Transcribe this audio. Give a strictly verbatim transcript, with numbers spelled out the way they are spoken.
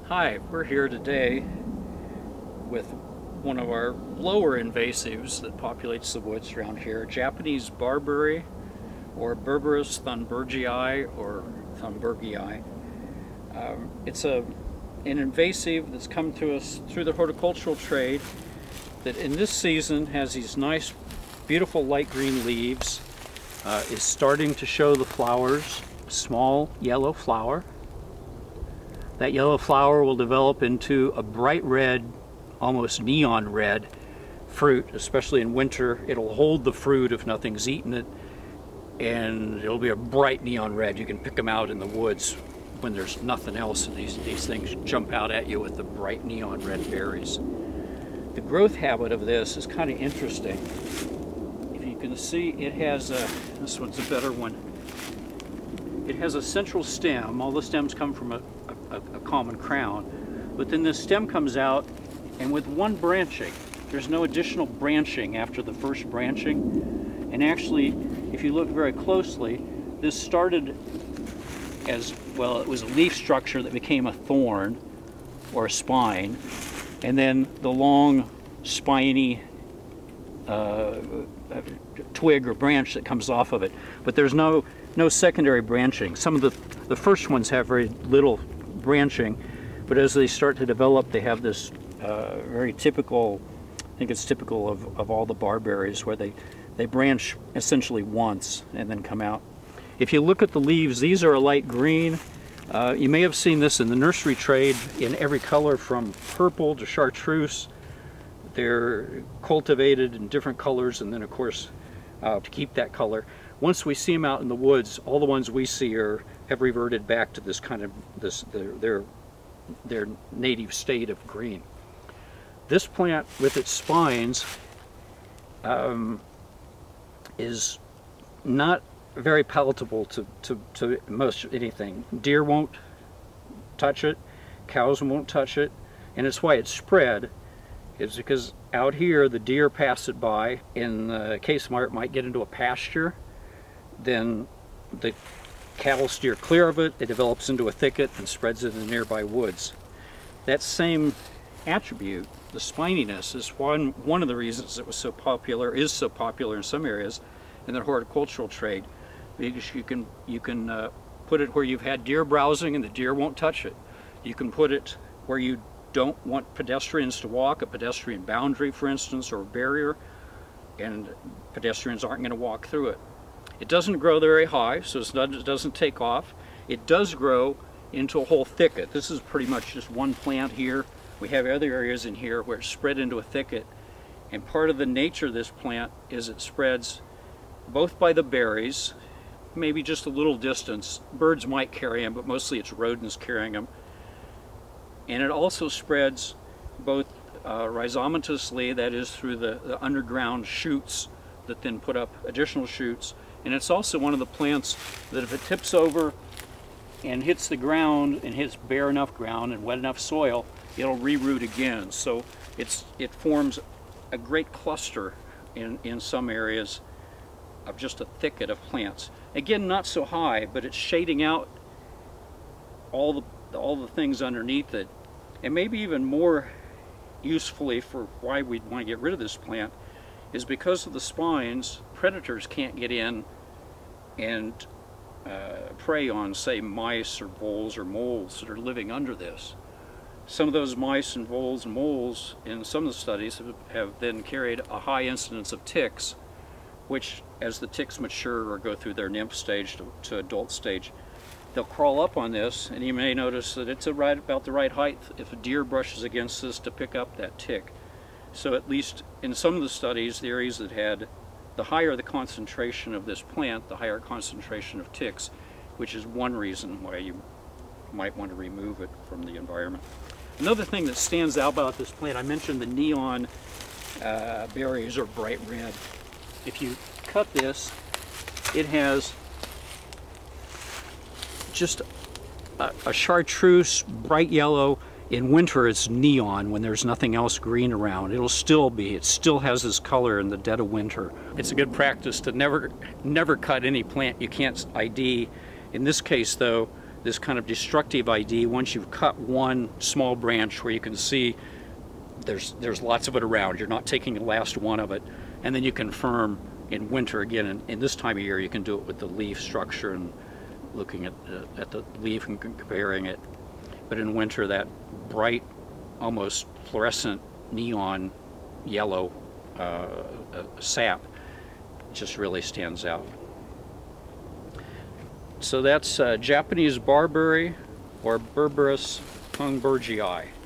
Hi, we're here today with one of our lower invasives that populates the woods around here, Japanese barberry, or Berberis thunbergii, or thunbergii. Um, it's a, an invasive that's come to us through the horticultural trade that in this season has these nice, beautiful light green leaves, uh, is starting to show the flowers, small yellow flower. That yellow flower will develop into a bright red, almost neon red fruit, especially in winter. It'll hold the fruit if nothing's eaten it, and it'll be a bright neon red. You can pick them out in the woods when there's nothing else, and these, these things jump out at you with the bright neon red berries. The growth habit of this is kind of interesting. If you can see, it has a, this one's a better one. It has a central stem. All the stems come from a A, a common crown, but then the stem comes out, and with one branching, there's no additional branching after the first branching. And actually, if you look very closely, this started as, well, it was a leaf structure that became a thorn or a spine, and then the long spiny uh, twig or branch that comes off of it. But there's no no secondary branching. Some of the the first ones have very little branching, but as they start to develop, they have this uh, very typical, I think it's typical of, of all the barberries, where they, they branch essentially once and then come out. If you look at the leaves, these are a light green. Uh, you may have seen this in the nursery trade in every color from purple to chartreuse. They're cultivated in different colors, and then of course uh, to keep that color. Once we see them out in the woods, all the ones we see are have reverted back to this kind of this their their, their native state of green. This plant with its spines um, is not very palatable to, to, to most anything. Deer won't touch it, cows won't touch it, and it's why it's spread. Is because out here the deer pass it by. In the case where it might get into a pasture, then the cattle steer clear of it, it develops into a thicket and spreads it in the nearby woods. That same attribute, the spininess, is one, one of the reasons it was so popular, is so popular in some areas in the horticultural trade, because you can, you can uh, put it where you've had deer browsing and the deer won't touch it. You can put it where you don't want pedestrians to walk, a pedestrian boundary, for instance, or a barrier, and pedestrians aren't going to walk through it. It doesn't grow very high, so it's not, it doesn't take off. It does grow into a whole thicket. This is pretty much just one plant here. We have other areas in here where it's spread into a thicket, and part of the nature of this plant is it spreads both by the berries, maybe just a little distance. Birds might carry them, but mostly it's rodents carrying them. And it also spreads both uh, rhizomatously, that is through the, the underground shoots that then put up additional shoots. And it's also one of the plants that if it tips over and hits the ground and hits bare enough ground and wet enough soil, it'll reroot again. So it's, it forms a great cluster in, in some areas of just a thicket of plants. Again, not so high, but it's shading out all the, all the things underneath it. And maybe even more usefully for why we'd want to get rid of this plant is because of the spines, predators can't get in and uh, prey on, say, mice or voles or moles that are living under this. Some of those mice and voles and moles in some of the studies have, have then carried a high incidence of ticks, which as the ticks mature or go through their nymph stage to, to adult stage, they'll crawl up on this, and you may notice that it's a right, about the right height if a deer brushes against this to pick up that tick. So at least in some of the studies, the areas that had the higher the concentration of this plant, the higher concentration of ticks, which is one reason why you might want to remove it from the environment. Another thing that stands out about this plant, I mentioned the neon uh, berries are bright red. If you cut this, it has just a, a chartreuse, bright yellow. In winter it's neon when there's nothing else green around. It'll still be, it still has this color in the dead of winter. It's a good practice to never never cut any plant you can't I D. In this case though, this kind of destructive I D. Once you've cut one small branch where you can see there's there's lots of it around, you're not taking the last one of it, and then you confirm in winter again. In, in this time of year, you can do it with the leaf structure and looking at the, at the leaf and comparing it. But in winter, that bright, almost fluorescent neon yellow uh, uh, sap just really stands out. So that's uh, Japanese barberry or Berberis thunbergii.